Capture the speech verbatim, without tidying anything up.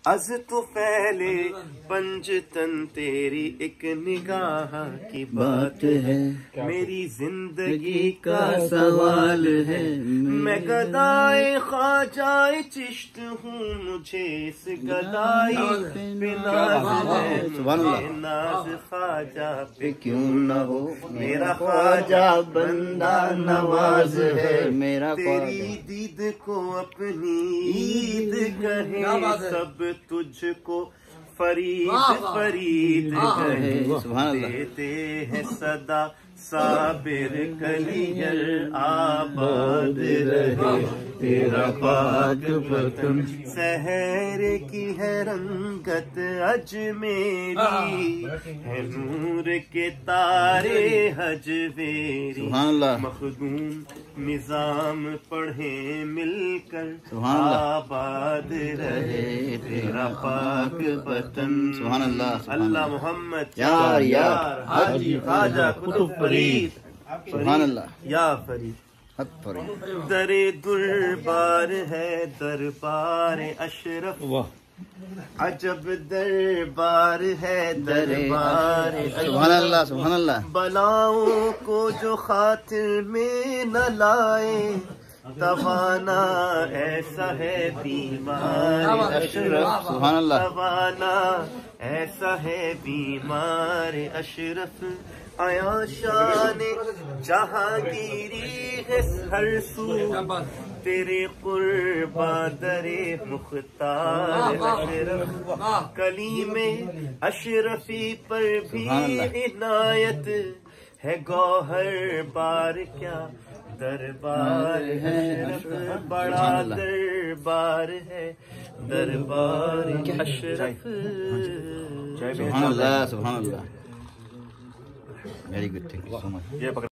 از تو پہلے پنجتن تیری ایک نگاہ کی بات ہے، میری زندگی کا سوال ہے، میں گدائے خواجہ چشت ہوں، مجھے اس گدائی پہ ناز ہے، مجھے ناز خواجہ پہ کیوں نہ ہو، میرا خواجہ بندہ نواز ہے، میرا تیری دید کو اپنی عید کہے، سب تجھ کو فرید فرید کہے، دیتے ہیں صدا صابر کلیجر آباد رہے تیرا پاک وطن، سحر کی ہے رنگت اجمیری، ہے نور کے تارے حجویری، مخدوم نظام پڑھیں مل کر آباد رہے تیرا پاک وطن۔ سبحان اللہ، اللہ محمد یار یار حاجی خواجہ قطب فرید، سبحان اللہ یا فرید۔ در دربار ہے دربار اشرف، عجب دربار ہے دربار، سبحان اللہ سبحان اللہ، بلاؤں کو جو خاطر میں نہ لائے، توانا ایسا ہے بیمار اشرف، سبحان اللہ، توانا ایسا ہے بیمار اشرف، آیا شان جہانگیری ہے ہر سو، تیرے قربا در مختار اشرف، کلیم اشرفی پر بھی عنایت ہے، گوہر بار کیا دربار اشرف، بڑا دربار ہے دربار اشرف۔ سبحان اللہ سبحان اللہ، very good, thank you so much.